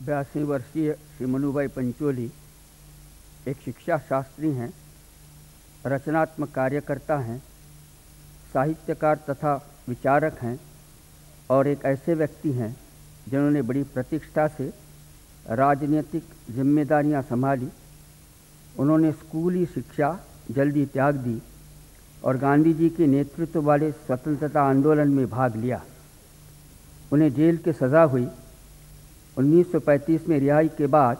82 वर्षीय श्री मनुभाई पंचोली एक शिक्षा शास्त्री हैं, रचनात्मक कार्यकर्ता हैं, साहित्यकार तथा विचारक हैं और एक ऐसे व्यक्ति हैं जिन्होंने बड़ी प्रतिष्ठा से राजनीतिक जिम्मेदारियां संभाली। उन्होंने स्कूली शिक्षा जल्दी त्याग दी और गांधी जी के नेतृत्व वाले स्वतंत्रता आंदोलन में भाग लिया। उन्हें जेल की सज़ा हुई। 1935 में रिहाई के बाद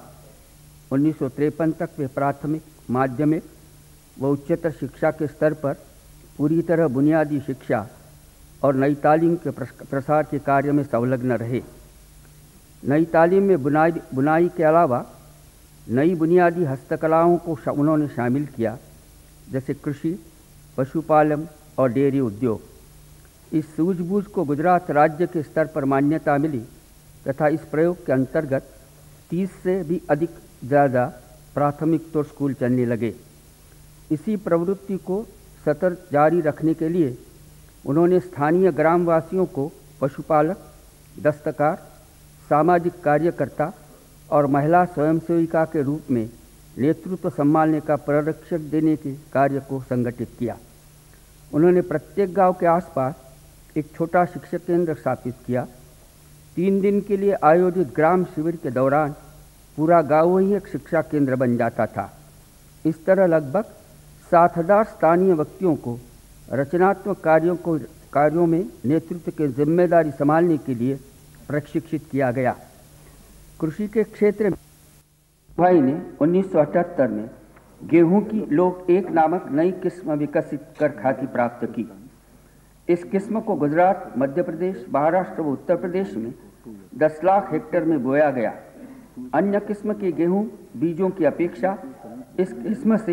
1953 तक वे प्राथमिक, माध्यमिक व उच्चतर शिक्षा के स्तर पर पूरी तरह बुनियादी शिक्षा और नई तालीम के प्रसार के कार्य में संलग्न रहे। नई तालीम में बुनाई के अलावा नई बुनियादी हस्तकलाओं को उन्होंने शामिल किया, जैसे कृषि, पशुपालन और डेयरी उद्योग। इस सूझबूझ को गुजरात राज्य के स्तर पर मान्यता मिली तथा इस प्रयोग के अंतर्गत 30 से भी अधिक ज़्यादा प्राथमिक तो स्कूल चलने लगे। इसी प्रवृत्ति को सतत जारी रखने के लिए उन्होंने स्थानीय ग्रामवासियों को पशुपालक, दस्तकार, सामाजिक कार्यकर्ता और महिला स्वयंसेविका के रूप में नेतृत्व संभालने का प्रशिक्षण देने के कार्य को संगठित किया। उन्होंने प्रत्येक गांव के आसपास एक छोटा शिक्षक केंद्र स्थापित किया। 3 दिन के लिए आयोजित ग्राम शिविर के दौरान पूरा गांव ही एक शिक्षा केंद्र बन जाता था। इस तरह लगभग 7000 स्थानीय व्यक्तियों को रचनात्मक कार्यों में नेतृत्व की जिम्मेदारी संभालने के लिए प्रशिक्षित किया गया। कृषि के क्षेत्र में भाई ने 1978 में गेहूं की लोक 1 नामक नई किस्म विकसित कर ख्याति प्राप्त की। इस किस्म को गुजरात, मध्य प्रदेश, महाराष्ट्र व उत्तर प्रदेश में 10 लाख हेक्टेयर में बोया गया। अन्य किस्म के गेहूं बीजों की अपेक्षा इस किस्म से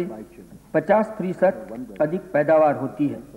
50% अधिक पैदावार होती है।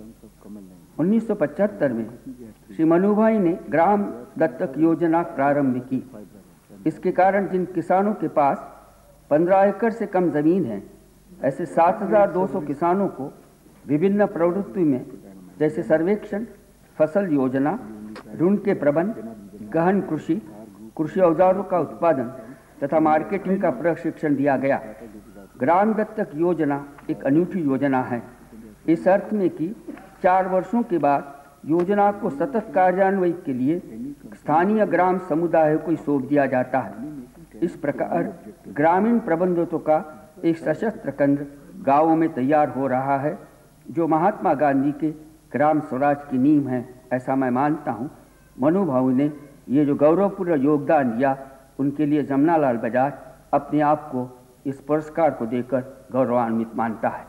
1975 में श्री मनुभाई ने ग्राम दत्तक योजना प्रारंभ की। इसके कारण जिन किसानों के पास 15 एकड़ से कम जमीन है, ऐसे 7200 किसानों को विभिन्न प्रवृत्ति में, जैसे सर्वेक्षण, फसल योजना, ऋण के प्रबंध, गहन कृषि, कृषि औजारों का उत्पादन तथा मार्केटिंग का प्रशिक्षण दिया गया। ग्राम दत्तक योजना एक अनूठी योजना है, इस अर्थ में कि 4 वर्षों के बाद योजना को सतत कार्यान्वयन के लिए स्थानीय ग्राम समुदाय को सौंप दिया जाता है। इस प्रकार ग्रामीण प्रबंधकों का एक सशस्त्र केंद्र गांवों में तैयार हो रहा है, जो महात्मा गांधी के ग्राम स्वराज की नींव है, ऐसा मैं मानता हूँ। मनु भाई ने ये जो गौरवपूर्ण योगदान दिया, उनके लिए जमनालाल बजाज अपने आप को इस पुरस्कार को देकर गौरवान्वित मानता है।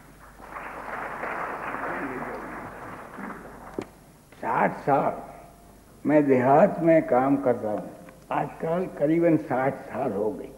60 साल मैं देहात में काम कर रहा हूँ। आजकल करीबन 60 साल हो गई।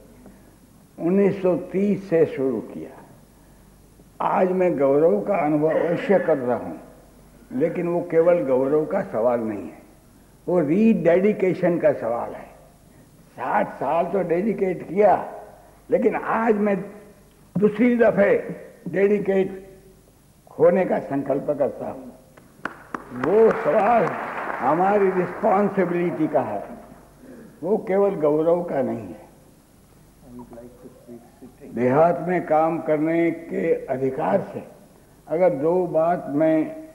1930 से शुरू किया। आज मैं गौरव का अनुभव अवश्य कर रहा हूँ, लेकिन वो केवल गौरव का सवाल नहीं है, वो रीडेडिकेशन का सवाल है। 60 साल तो डेडिकेट किया, लेकिन आज मैं दूसरी दफे डेडिकेट होने का संकल्प करता हूँ। वो सवाल हमारी रिस्पॉन्सिबिलिटी का है, वो केवल गौरव का नहीं है। देहात में काम करने के अधिकार से अगर 2 बात मैं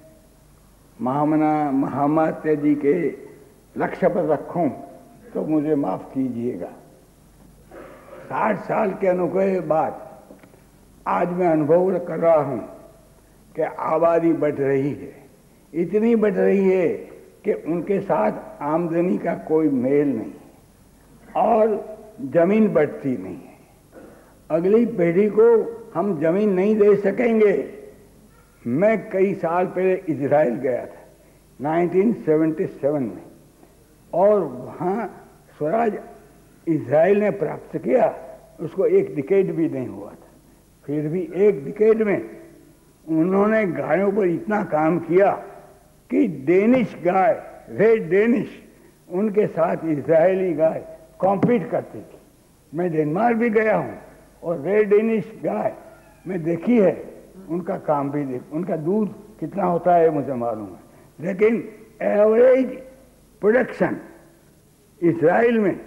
महामना जी के लक्ष्य पर रखूं तो मुझे माफ कीजिएगा। 60 साल के अनुभव बाद आज मैं अनुभव कर रहा हूं कि आबादी बढ़ रही है, इतनी बढ़ रही है कि उनके साथ आमदनी का कोई मेल नहीं और जमीन बढ़ती नहीं है। अगली पीढ़ी को हम जमीन नहीं दे सकेंगे। मैं कई साल पहले इजराइल गया था 1977 में, और वहाँ स्वराज इजराइल ने प्राप्त किया, उसको 1 डिकेड भी नहीं हुआ था। फिर भी 1 डिकेड में उन्होंने गायों पर इतना काम किया कि डेनिश गाय, रेड डेनिश, उनके साथ इजरायली गाय कॉम्पीट करती थी। मैं डेनमार्क भी गया हूँ और रेड डेनिश गाय मैं देखी है, उनका काम भी उनका दूध कितना होता है मुझे मालूम है, लेकिन एवरेज प्रोडक्शन इजराइल में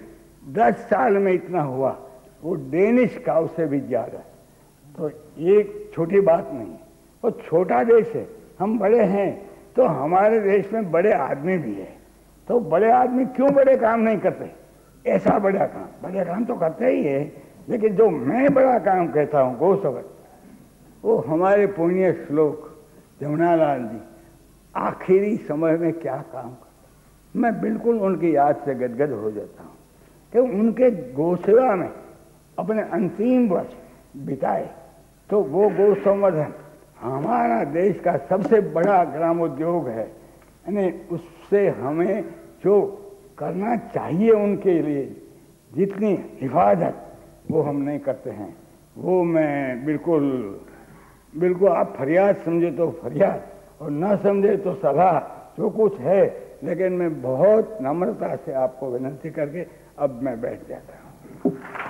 10 साल में इतना हुआ, वो डेनिश काउ से भी ज़्यादा। तो ये छोटी बात नहीं है, वो छोटा देश है, हम बड़े हैं, तो हमारे देश में बड़े आदमी भी है। तो बड़े आदमी क्यों बड़े काम नहीं करते? ऐसा बड़ा काम तो करते ही है, लेकिन जो मैं बड़ा काम कहता हूँ गोसवत, वो हमारे पुण्य श्लोक जमुनालाल जी आखिरी समय में क्या काम करते, मैं बिल्कुल उनकी याद से गदगद हो जाता हूँ कि उनके गोसेवा में अपने अंतिम वर्ष बिताए। तो वो गौ संवर्धन हमारा देश का सबसे बड़ा ग्रामोद्योग है, यानी उससे हमें जो करना चाहिए उनके लिए जितनी हिफाजत, वो हम नहीं करते हैं। वो मैं बिल्कुल आप फरियाद समझे तो फरियाद और ना समझे तो सलाह, जो कुछ है, लेकिन मैं बहुत नम्रता से आपको विनती करके अब मैं बैठ जाता हूँ।